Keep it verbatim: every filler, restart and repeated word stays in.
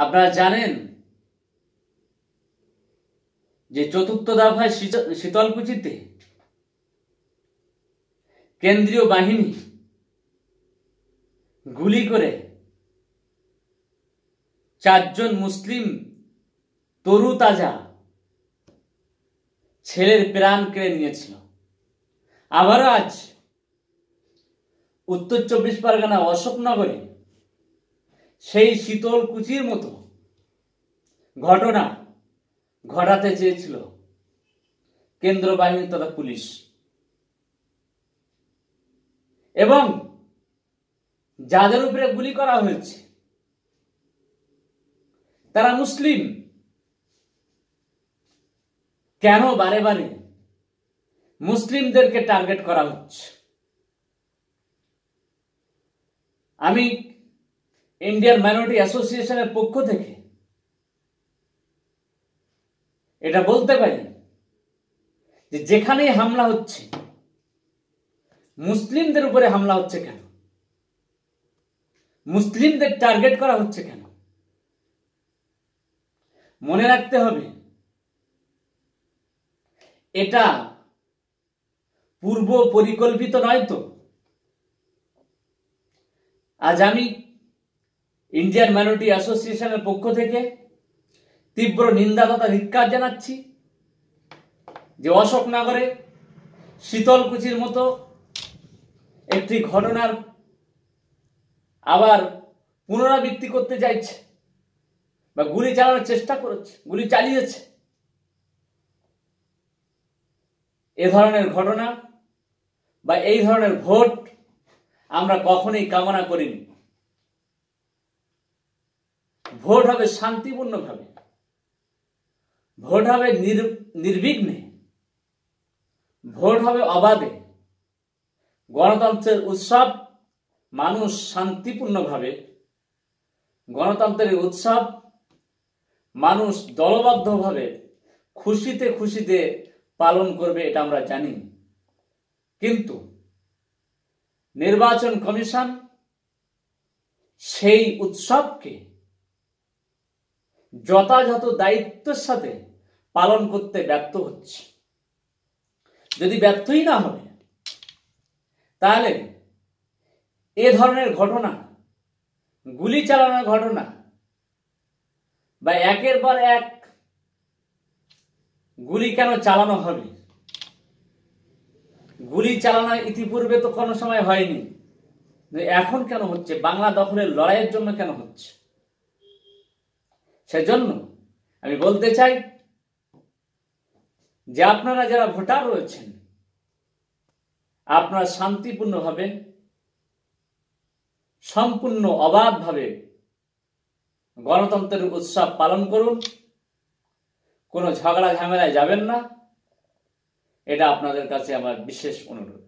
আপনারা জানেন যে চতুর্থ দফায় শীতলকুচিতে কেন্দ্রীয় বাহিনী গুলি করে চারজন মুসলিম তরুতাজা ছেলের প্রাণ কেড়ে নিয়েছিল। আবারও আজ উত্তর চব্বিশ পরগনা অশোকনগরে সেই শীতলকুচির মতো ঘটনা ঘটাতে চেয়েছিল কেন্দ্র বাহিনী তথা পুলিশ, এবং যাদের উপরে গুলি করা হয়েছে তারা মুসলিম। কেন বারে বারে মুসলিমদেরকে টার্গেট করা হচ্ছে? আমি ইন্ডিয়ান মাইনরিটি অ্যাসোসিয়েশনের পক্ষ থেকে এটা বলতে পারি যে যেখানেই হামলা হচ্ছে মুসলিমদের উপরে হামলা হচ্ছে কেন? মুসলিমদের টার্গেট করা হচ্ছে কেন? মনে রাখতে হবে এটা পূর্ব পরিকল্পিত নয় তো। আজ আমি ইন্ডিয়ান মাইনরিটি অ্যাসোসিয়েশনের পক্ষ থেকে তীব্র নিন্দা তথা ধিক্কার জানাচ্ছি যে অশোকনগরে শীতলকুচির মতো একটি ঘটনার আবার পুনরাবৃত্তি করতে চাইছে বা গুলি চালানোর চেষ্টা করেছে, গুলি চালিয়েছে। এ ধরনের ঘটনা বা এই ধরনের ভোট আমরা কখনোই কামনা করিনি। ভোট হবে শান্তিপূর্ণভাবে, ভোট হবে নির্বিঘ্নে, ভোট হবে অবাধে। গণতন্ত্রের উৎসব মানুষ শান্তিপূর্ণভাবে, গণতন্ত্রের উৎসব মানুষ দলবদ্ধভাবে খুশিতে খুশিতে পালন করবে, এটা আমরা জানি। কিন্তু নির্বাচন কমিশন সেই উৎসবকে যথাযথ দায়িত্বের সাথে পালন করতে ব্যর্থ হচ্ছে। যদি ব্যর্থই না হবে তাহলে এ ধরনের ঘটনা, গুলি চালানোর ঘটনা বা একের পর এক গুলি কেন চালানো হবে? গুলি চালানো ইতিপূর্বে তো কোনো সময় হয়নি, এখন কেন হচ্ছে? বাংলা দখলের লড়াইয়ের জন্য কেন হচ্ছে? সেজন্য আমি বলতে চাই যে আপনারা যারা ভোটার রয়েছেন, আপনারা শান্তিপূর্ণভাবে, সম্পূর্ণ অবাধভাবে গণতন্ত্রের উৎসব পালন করুন। কোনো ঝগড়া ঝামেলায় যাবেন না, এটা আপনাদের কাছে আমার বিশেষ অনুরোধ।